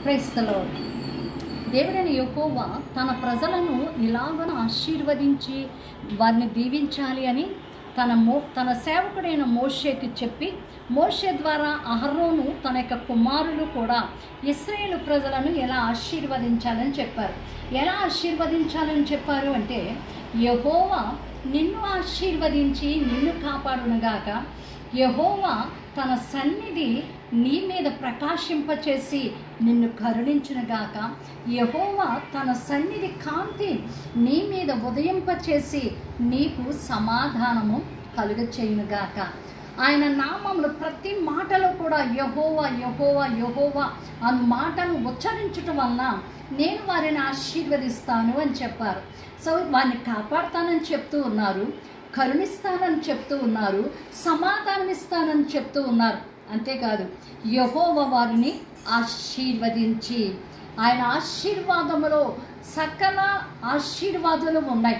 Praise the lord. దేవుడైన యెహోవా తన ప్రజలను ఇలాగను ఆశీర్వదించి వారిని దీవించాలి అని తన సేవకుడైన మోషేకి చెప్పి, మోషే ద్వారా అహరోను తన యొక్క కుమారులు కూడా ఇశ్రాయేలు ప్రజలను ఎలా ఆశీర్వదించాలని చెప్పారు. ఎలా ఆశీర్వదించాలని చెప్పారు అంటే, యెహోవా నిన్ను ఆశీర్వదించి నిన్ను కాపాడునుగాక, యెహోవా తన సన్నిధి నీ మీద ప్రకాశింపచేసి నిన్ను కరుణించునుగాక, యెహోవా తన సన్నిధి కాంతి నీ మీద ఉదయింపచేసి నీకు సమాధానము కలుగచేయునుగాక. ఆయన నామములు ప్రతి మాటలో కూడా యెహోవా యెహోవా యెహోవా అను మాటను ఉచ్చరించటం వలన నేను వారిని ఆశీర్వదిస్తాను అని చెప్పారు. సో వారిని కాపాడుతానని చెప్తూ ఉన్నారు, కరుణిస్తానని చెప్తూ ఉన్నారు, సమాధానం ఇస్తానని చెప్తూ ఉన్నారు. అంతేకాదు, యెహోవా వారిని ఆశీర్వదించి, ఆయన ఆశీర్వాదములో సకల ఆశీర్వాదాలు ఉన్నాయి.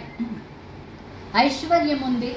ఐశ్వర్యం ఉంది,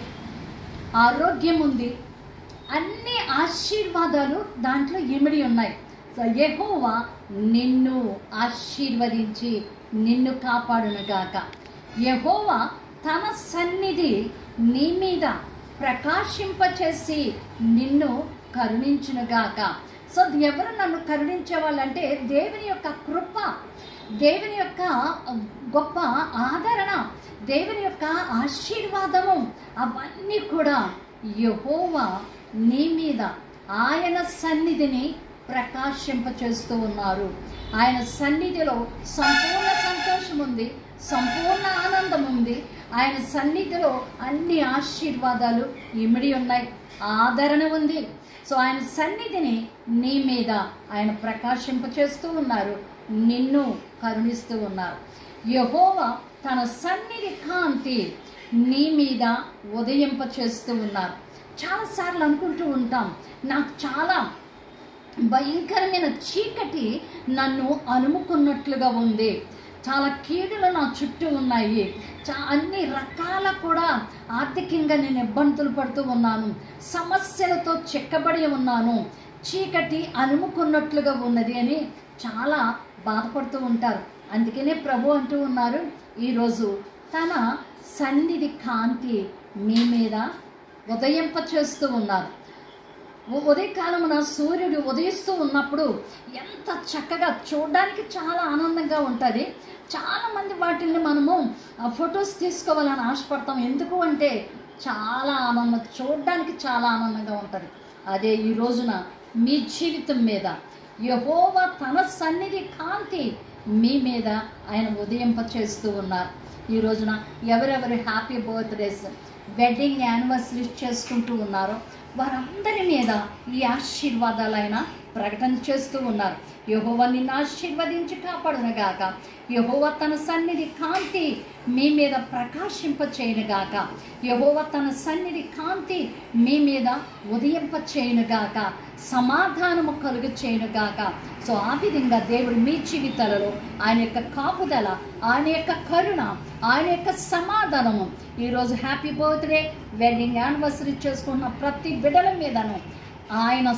ఆరోగ్యం ఉంది, అన్ని ఆశీర్వాదాలు దాంట్లో ఇమిడి ఉన్నాయి. సో యెహోవా నిన్ను ఆశీర్వదించి నిన్ను కాపాడునుగాక, యెహోవా తన సన్నిధి నీ మీద ప్రకాశింపచేసి నిన్ను కరుణించునుగాక. సో ఎవరు నన్ను కరుణించే వాళ్ళంటే దేవుని యొక్క కృప, దేవుని యొక్క గొప్ప ఆదరణ, దేవుని యొక్క ఆశీర్వాదము, అవన్నీ కూడా యెహోవా నీ మీద ఆయన సన్నిధిని ప్రకాశింపచేస్తూ ఉన్నారు. ఆయన సన్నిధిలో సంపూర్ణ సంతోషం ఉంది, సంపూర్ణ ఆనందం ఉంది. ఆయన సన్నిధిలో అన్ని ఆశీర్వాదాలు ఇమిడి ఉన్నాయి, ఆదరణ ఉంది. సో ఆయన సన్నిధిని నీ మీద ఆయన ప్రకాశింపచేస్తూ ఉన్నారు, నిన్ను కరుణిస్తూ ఉన్నారు. యెహోవా తన సన్నిధి కాంతి నీ మీద ఉదయింపచేస్తూ ఉన్నారు. చాలాసార్లు అనుకుంటూ ఉంటాం, నాకు చాలా భయంకరమైన చీకటి నన్ను అలుముకున్నట్లుగా ఉంది, చాలా కీడులు నా చుట్టూ ఉన్నాయి, అన్ని రకాల కూడా ఆర్థికంగా నేను ఇబ్బందులు పడుతూ ఉన్నాను, సమస్యలతో చిక్కబడి ఉన్నాను, చీకటి అలుముకున్నట్లుగా ఉన్నది అని చాలా బాధపడుతూ ఉంటారు. అందుకనే ప్రభు అంటూ ఉన్నారు, ఈరోజు తన సన్నిధి కాంతి మీ మీద ఉదయింపచేస్తూ ఉన్నారు. ఉదయకాలమున సూర్యుడు ఉదయిస్తూ ఉన్నప్పుడు ఎంత చక్కగా చూడడానికి చాలా ఆనందంగా ఉంటుంది. చాలామంది వాటిని మనము ఫొటోస్ తీసుకోవాలని ఆశపడతాం. ఎందుకు అంటే చాలా ఆనందం, చూడడానికి చాలా ఆనందంగా ఉంటుంది. అదే ఈ రోజున మీ జీవితం మీద యెహోవా తన సన్నిధి కాంతి మీ మీద ఆయన ఉదయింపచేస్తూ ఉన్నారు. ఈ రోజున ఎవరెవరు హ్యాపీ బర్త్డేస్, వెడ్డింగ్ యానివర్సరీస్ చేసుకుంటూ ఉన్నారో వారందరి మీద ఈ ఆశీర్వాదాలు ఆయన ప్రకటన చేస్తూ ఉన్నారు. యెహోవా నిన్ను ఆశీర్వదించి కాపాడునుగాక, యెహోవా తన సన్నిధి కాంతి మీ మీద ప్రకాశింపచేయునుగాక, యెహోవా తన సన్నిధి కాంతి మీ మీద ఉదయింపచేయునుగాక, సమాధానము కలుగచేయునుగాక. సో ఆ విధంగా దేవుడు మీ జీవితాలలో ఆయన యొక్క కాపుదల, ఆయన యొక్క కరుణ, ఆయన యొక్క సమాధానము, ఈరోజు హ్యాపీ బర్త్డే, వెడ్డింగ్ యానివర్సరీ చేసుకున్న ప్రతి బిడ్డల మీదను ఆయన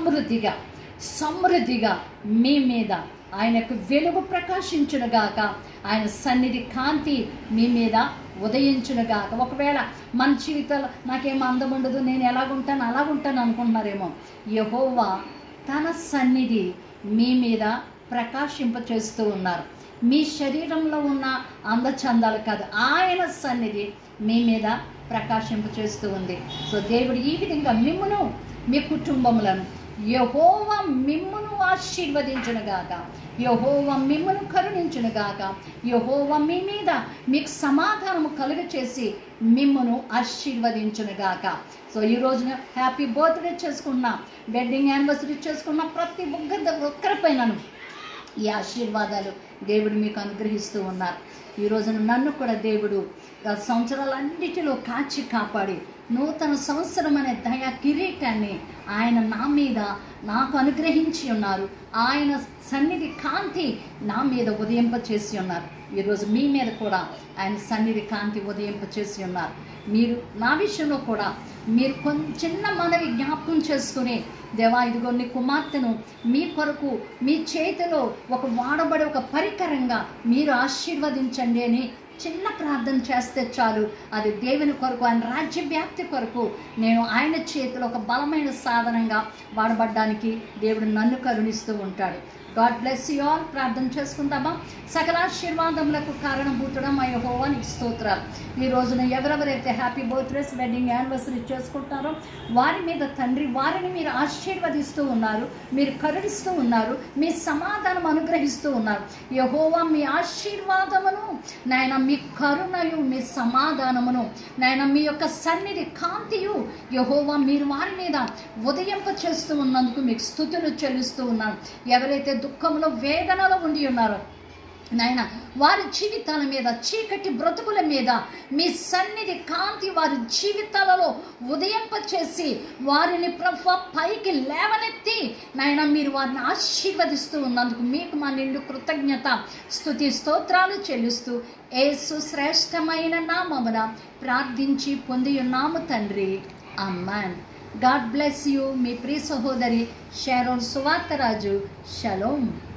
సమృద్ధిగా మీ మీద ఆయన యొక్క వెలుగు ప్రకాశించునుగాక, ఆయన సన్నిధి కాంతి మీ మీద ఉదయించునుగాక. ఒకవేళ మన జీవితాలు నాకేం అందం ఉండదు, నేను ఎలాగుంటాను అలాగుంటాను అనుకుంటున్నారేమో, యెహోవా తన సన్నిధి మీ మీద ప్రకాశింపచేస్తూ ఉన్నారు. మీ శరీరంలో ఉన్న అందచందాలు కాదు, ఆయన సన్నిధి మీ మీద ప్రకాశింపచేస్తూ ఉంది. సో దేవుడు ఈ విధంగా మిమ్మును, మీ కుటుంబములను, యెహోవా మిమ్మును ఆశీర్వదించునుగాక, యెహోవా మిమ్మును కరుణించునుగాక, యెహోవా మీ మీద మీకు సమాధానము కలుగచేసి మిమ్మును ఆశీర్వదించునుగాక. సో ఈ రోజున హ్యాపీ బర్త్డే చేసుకున్న, వెడ్డింగ్ యానివర్సరీ చేసుకున్న ప్రతి ఒక్కరిపైనను ఈ ఆశీర్వాదాలు దేవుడు మీకు అనుగ్రహిస్తూ ఉన్నారు. ఈ రోజున నన్ను కూడా దేవుడు సంవత్సరాలన్నిటిలో కాచి కాపాడి నూతన సంవత్సరం అనే దయా కిరీటాన్ని ఆయన నా మీద నాకు అనుగ్రహించి ఉన్నారు. ఆయన సన్నిధి కాంతి నా మీద ఉదయింపచేసి ఉన్నారు. ఈరోజు మీ మీద కూడా ఆయన సన్నిధి కాంతి ఉదయింపచేసి ఉన్నారు. మీరు నా విషయంలో కూడా మీరు చిన్న మనవి జ్ఞాపకం చేసుకుని దేవా ఇదిగో నీ కుమార్తెను మీ కొరకు మీ చేతిలో ఒక వాడబడే ఒక పరికరంగా మీరు ఆశీర్వదించండి అని చిన్న ప్రార్థన చేస్తే చాలు, అది దేవుని కొరకు, ఆయన రాజ్య వ్యాప్తి కొరకు నేను ఆయన చేతిలో ఒక బలమైన సాధనంగా వాడబడ్డానికి దేవుడు నన్ను కరుణిస్తూ ఉంటాడు. God bless you all. ప్రార్థన చేసుకుందామా? సకల ఆశీర్వాదములకు కారణభూతుడం మా యెహోవా నీకు స్తోత్రాలు. ఈ రోజున ఎవరెవరైతే హ్యాపీ బర్త్డేస్, వెడ్డింగ్ యానివర్సరీ చేసుకుంటారో వారి మీద తండ్రి వారిని మీరు ఆశీర్వదిస్తూ ఉన్నారు, మీరు కరుణిస్తూ ఉన్నారు, మీ సమాధానం అనుగ్రహిస్తూ ఉన్నారు. యెహోవా మీ ఆశీర్వాదమును నాయన, మీ కరుణయు, మీ సమాధానమును నాయన, మీ యొక్క సన్నిధి కాంతియు యెహోవా మీరు వారి మీద ఉదయింప చేస్తూ ఉన్నందుకు మీకు స్తుతులు చెల్లిస్తూ ఉన్నాను. ఎవరైతే దుఃఖంలో వేదనలో ఉండి ఉన్నారో నాయన, వారి జీవితాల మీద, చీకటి బ్రతుకుల మీద మీ సన్నిధి కాంతి వారి జీవితాలలో ఉదయింప చేసి వారిని ప్రభువా పైకి లేవనెత్తి నాయన మీరు వారిని ఆశీర్వదిస్తూ ఉన్నందుకు మీకు మా నిండు కృతజ్ఞత, స్తుతి, స్తోత్రాలు చెల్లిస్తూ యేసు శ్రేష్టమైన నామమున ప్రార్థించి పొంది ఉన్నాము తండ్రి. ఆమేన్. God bless you. మీ ప్రియ సహోదరి షారోన్ సువార్తరాజు. షలోమ్.